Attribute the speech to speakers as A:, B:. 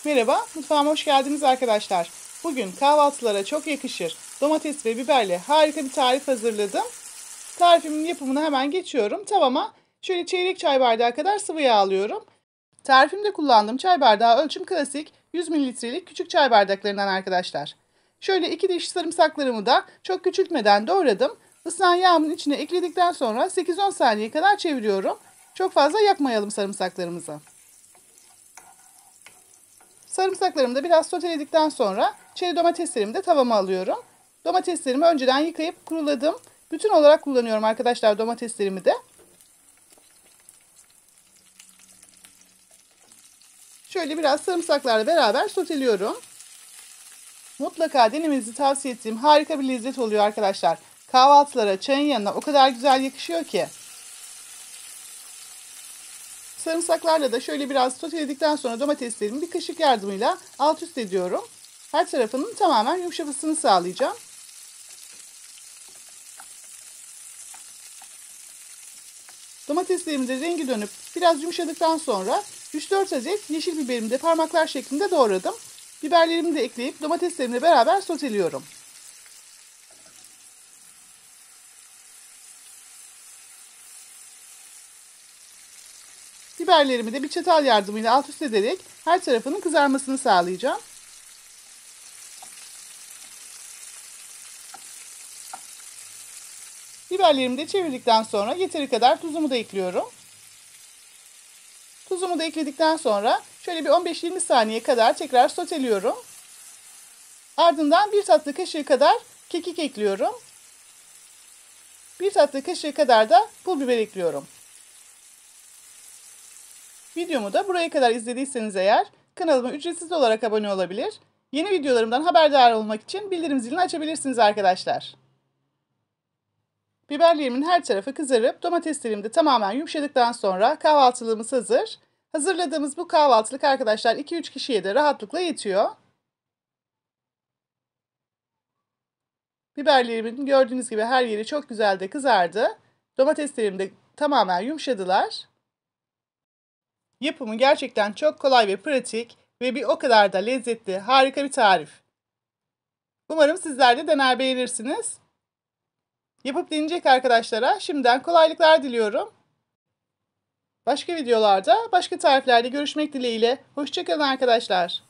A: Merhaba, mutfağıma hoş geldiniz arkadaşlar. Bugün kahvaltılara çok yakışır domates ve biberle harika bir tarif hazırladım. Tarifimin yapımına hemen geçiyorum. Tavama şöyle çeyrek çay bardağı kadar sıvı yağ alıyorum. Tarifimde kullandığım çay bardağı ölçüm klasik 100 mililitrelik küçük çay bardaklarından arkadaşlar. Şöyle 2 diş sarımsaklarımı da çok küçültmeden doğradım. Islanan yağımın içine ekledikten sonra 8-10 saniye kadar çeviriyorum. Çok fazla yakmayalım sarımsaklarımızı. Sarımsaklarımı da biraz soteledikten sonra çeri domateslerimi de tavama alıyorum. Domateslerimi önceden yıkayıp kuruladım. Bütün olarak kullanıyorum arkadaşlar domateslerimi de. Şöyle biraz sarımsaklarla beraber soteliyorum. Mutlaka denemenizi tavsiye ettiğim harika bir lezzet oluyor arkadaşlar. Kahvaltılara, çayın yanına o kadar güzel yakışıyor ki. Sarımsaklarla da şöyle biraz soteledikten sonra domateslerimi bir kaşık yardımıyla alt üst ediyorum. Her tarafının tamamen yumuşamasını sağlayacağım. Domateslerimin de rengi dönüp biraz yumuşadıktan sonra 3-4 adet yeşil biberimi de parmaklar şeklinde doğradım. Biberlerimi de ekleyip domateslerimle beraber soteliyorum. Biberlerimi de bir çatal yardımıyla alt üst ederek her tarafının kızarmasını sağlayacağım. Biberlerimi de çevirdikten sonra yeteri kadar tuzumu da ekliyorum. Tuzumu da ekledikten sonra şöyle bir 15-20 saniye kadar tekrar soteliyorum. Ardından 1 tatlı kaşığı kadar kekik ekliyorum. 1 tatlı kaşığı kadar da pul biber ekliyorum. Videomu da buraya kadar izlediyseniz eğer kanalıma ücretsiz olarak abone olabilir. Yeni videolarımdan haberdar olmak için bildirim zilini açabilirsiniz arkadaşlar. Biberlerimin her tarafı kızarıp domateslerim de tamamen yumuşadıktan sonra kahvaltılığımız hazır. Hazırladığımız bu kahvaltılık arkadaşlar 2-3 kişiye de rahatlıkla yetiyor. Biberlerimin gördüğünüz gibi her yeri çok güzel de kızardı. Domateslerim de tamamen yumuşadılar. Yapımı gerçekten çok kolay ve pratik ve bir o kadar da lezzetli, harika bir tarif. Umarım sizler de dener beğenirsiniz. Yapıp deneyecek arkadaşlara şimdiden kolaylıklar diliyorum. Başka videolarda, başka tariflerde görüşmek dileğiyle. Hoşça kalın arkadaşlar.